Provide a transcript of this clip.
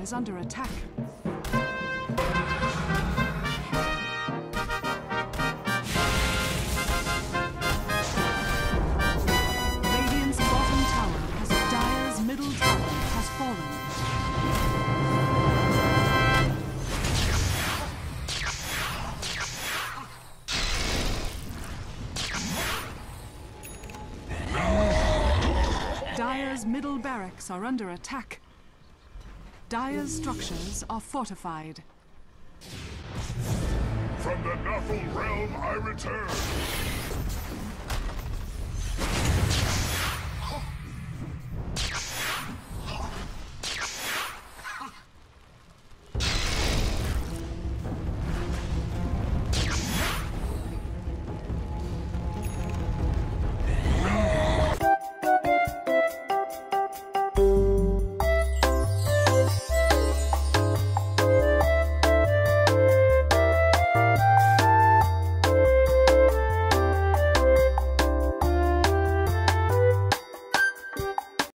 is under attack. Radiant's bottom tower has Dire's middle tower has fallen. Dire's middle barracks are under attack. Dire's structures are fortified. From the Nuffle realm I return.